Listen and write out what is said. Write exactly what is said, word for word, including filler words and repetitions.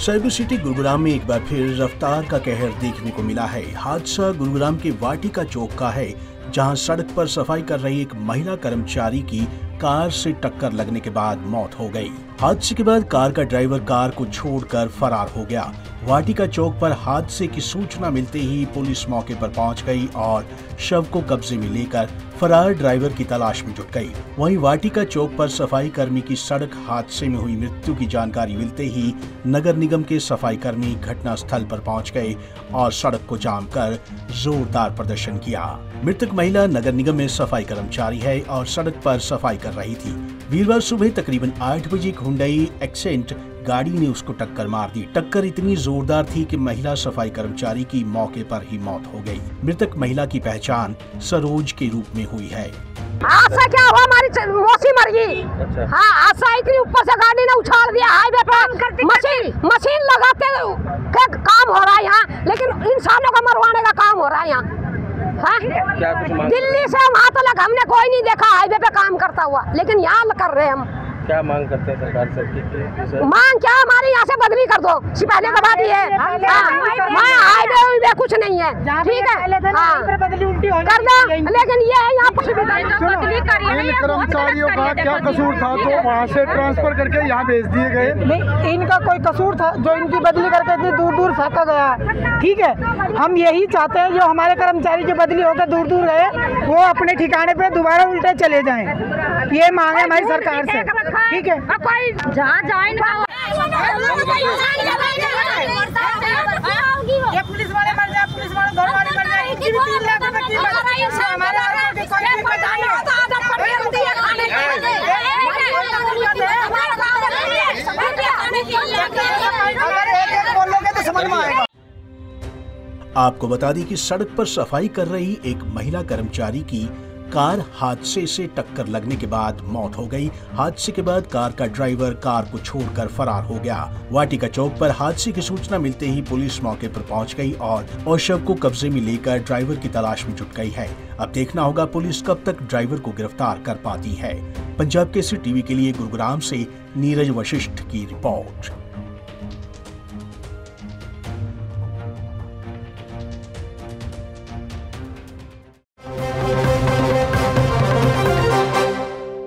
Cyber city Gurugram में एक बार फिर रफ्तार का कहर देखने को मिला है। हादसा गुरुग्राम के वाटिका चौक का है, जहां सड़क पर सफाई कर रही एक महिला कर्मचारी की कार से टक्कर लगने के बाद मौत हो गई। हादसे के बाद कार का ड्राइवर कार को छोड़कर फरार हो गया। वाटिका चौक पर हादसे की सूचना मिलते ही पुलिस मौके पर पहुंच गई और शव को कब्जे में लेकर फरार ड्राइवर की तलाश में जुट गई। वहीं वाटिका चौक पर सफाई कर्मी की सड़क हादसे में हुई मृत्यु की जानकारी मिलते ही नगर निगम के सफाई कर्मी घटना स्थल पर पहुंच गए और सड़क को जाम कर जोरदार प्रदर्शन किया। मृतक महिला नगर निगम में सफाई कर्मचारी है और सड़क पर सफाई कर रही थी। वीरवार सुबह तकरीबन आठ बजे एक हुंडई एक्सेंट गाड़ी ने उसको टक्कर मार दी। टक्कर इतनी जोरदार थी कि महिला सफाई कर्मचारी की मौके पर ही मौत हो गई। मृतक महिला की पहचान सरोज के रूप में हुई है। हादसा क्या हुआ, हमारी मौसी मर गई। अच्छा। हाँ, हादसा के ऊपर से गाड़ी ने उछाल दिया हाईवे पर। मशीन मशीन लगाते काम हो रहा है यहाँ, लेकिन इंसानों को मरवाने का काम हो रहा है यहाँ। हाँ? दिल्ली से वहाँ तक हमने कोई नहीं देखा हाईवे पे काम करता हुआ, लेकिन यहाँ कर रहे हम। क्या मांग करते हैं सरकार से? मांग क्या, हमारे यहाँ से बदली कर दो। पहले दबा दी है, हाईवे कुछ नहीं है, ठीक है, कर दो, लेकिन ये यहाँ इन कर्मचारियों का क्या कसूर था तो वहाँ से ट्रांसफर करके यहाँ भेज दिए गए? इनका कोई कसूर था जो इनकी बदली करके इतनी दूर दूर फेंका गया, ठीक है। हम यही चाहते हैं जो हमारे कर्मचारी जो बदली होकर दूर दूर गए वो अपने ठिकाने पे दोबारा उल्टे चले जाएं। ये मांग है हमारी सरकार से, ठीक है। कोई जहाँ जाए ये पुलिस वाले मर जाए, पुलिस वाले घर वाले मर जाए, इनकी भी तीन लाख रुपए की हमारे आपको बता दें कि सड़क पर सफाई कर रही एक महिला कर्मचारी की कार हादसे से टक्कर लगने के बाद मौत हो गई। हादसे के बाद कार का ड्राइवर कार को छोड़कर फरार हो गया। वाटिका चौक पर हादसे की सूचना मिलते ही पुलिस मौके पर पहुंच गई और, और शव को कब्जे में लेकर ड्राइवर की तलाश में जुट गई है। अब देखना होगा पुलिस कब तक ड्राइवर को गिरफ्तार कर पाती है। पंजाब केसरी टीवी के लिए गुरुग्राम से नीरज वशिष्ठ की रिपोर्ट।